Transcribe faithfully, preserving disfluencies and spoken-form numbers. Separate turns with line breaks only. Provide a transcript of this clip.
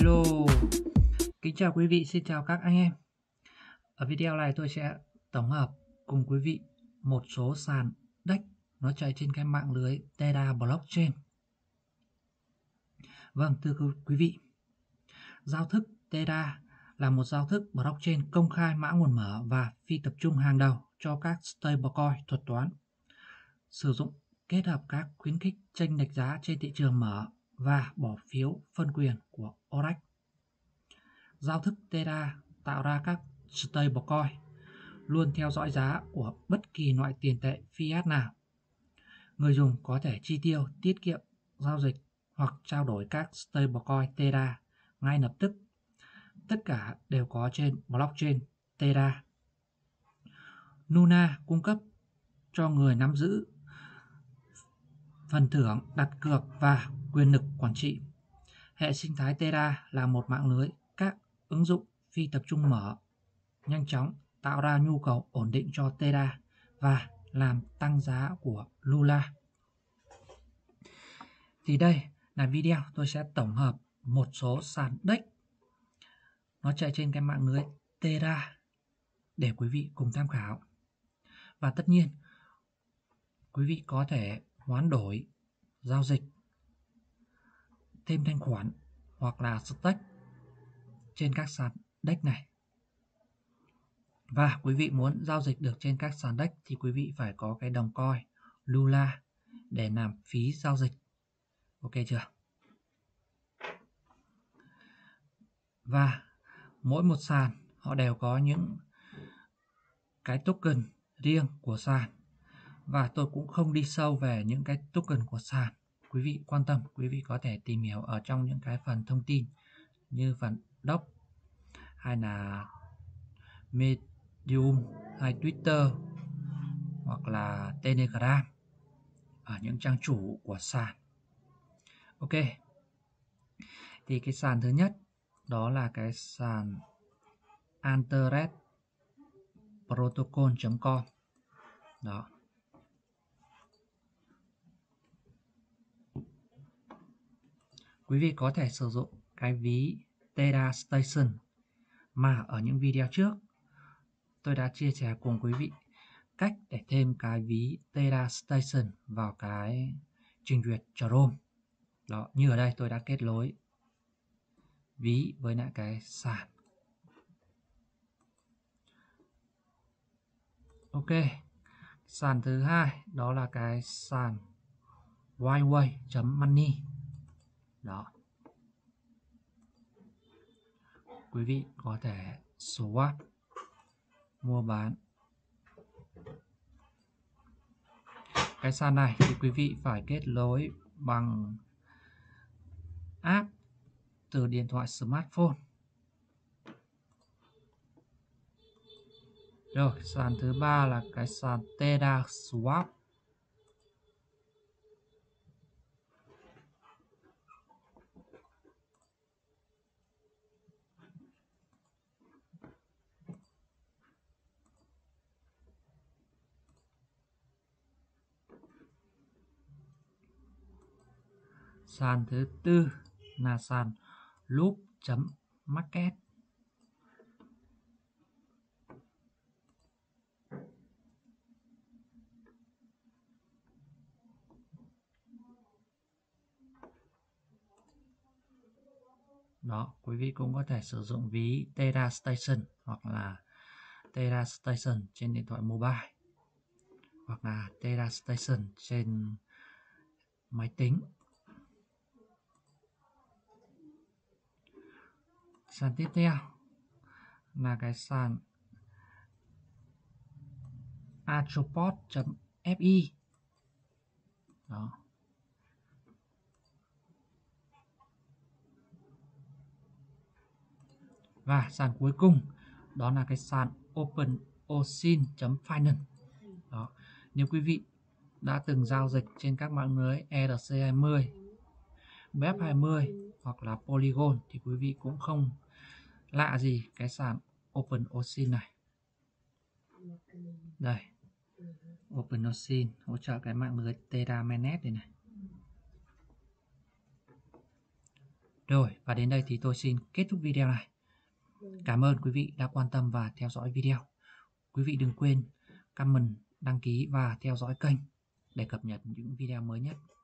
Hello, kính chào quý vị, xin chào các anh em. Ở video này tôi sẽ tổng hợp cùng quý vị một số sàn đê e xê nó chạy trên cái mạng lưới Terra Blockchain. Vâng, thưa quý vị, giao thức Terra là một giao thức blockchain công khai mã nguồn mở và phi tập trung hàng đầu cho các stablecoin thuật toán, sử dụng kết hợp các khuyến khích chênh lệch giá trên thị trường mở và bỏ phiếu phân quyền của o rờ ếch. Giao thức Terra tạo ra các stablecoin luôn theo dõi giá của bất kỳ loại tiền tệ fiat nào. Người dùng có thể chi tiêu, tiết kiệm, giao dịch hoặc trao đổi các stablecoin Terra ngay lập tức. Tất cả đều có trên blockchain Terra. Luna cung cấp cho người nắm giữ phần thưởng, đặt cược và quyền lực quản trị. Hệ sinh thái Terra là một mạng lưới các ứng dụng phi tập trung mở, nhanh chóng tạo ra nhu cầu ổn định cho Terra và làm tăng giá của Luna. Thì đây là video tôi sẽ tổng hợp một số sàn đê e xê nó chạy trên cái mạng lưới Terra để quý vị cùng tham khảo. Và tất nhiên quý vị có thể hoán đổi, giao dịch, thêm thanh khoản hoặc là stake trên các sàn đê e xê này. Và quý vị muốn giao dịch được trên các sàn đê e xê thì quý vị phải có cái đồng coin Luna để làm phí giao dịch. Ok chưa? Và mỗi một sàn họ đều có những cái token riêng của sàn. Và tôi cũng không đi sâu về những cái token của sàn. Quý vị quan tâm, quý vị có thể tìm hiểu ở trong những cái phần thông tin như phần doc hay là Medium hay Twitter hoặc là Telegram ở những trang chủ của sàn. Ok, thì cái sàn thứ nhất đó là cái sàn Antares Protocol chấm com. Đó. Quý vị có thể sử dụng cái ví Terra Station mà ở những video trước tôi đã chia sẻ cùng quý vị cách để thêm cái ví Terra Station vào cái trình duyệt Chrome. Đó, như ở đây tôi đã kết nối ví với lại cái sàn. Ok, sàn thứ hai đó là cái sàn Whiteway chấm money. Đó, quý vị có thể swap, mua bán. Cái sàn này thì quý vị phải kết nối bằng app từ điện thoại smartphone. Rồi, sàn thứ ba là cái sàn Terra Swap. Sàn thứ tư là sàn Loop chấm market. Đó, quý vị cũng có thể sử dụng ví Terra Station hoặc là Terra Station trên điện thoại mobile hoặc là Terra Station trên máy tính. Sàn tiếp theo là cái sàn Astroport chấm fi. Đó. Và sàn cuối cùng đó là cái sàn OpenOcean chấm finance. Đó. Nếu quý vị đã từng giao dịch trên các mạng lưới e rờ xê hai mươi, bê ép hai mươi hoặc là Polygon thì quý vị cũng không lạ gì cái sàn OpenOcean này. Đây, OpenOcean hỗ trợ cái mạng lưới Terra Mainnet đây này. Rồi, và đến đây thì tôi xin kết thúc video này. Cảm ơn quý vị đã quan tâm và theo dõi video. Quý vị đừng quên comment, đăng ký và theo dõi kênh để cập nhật những video mới nhất.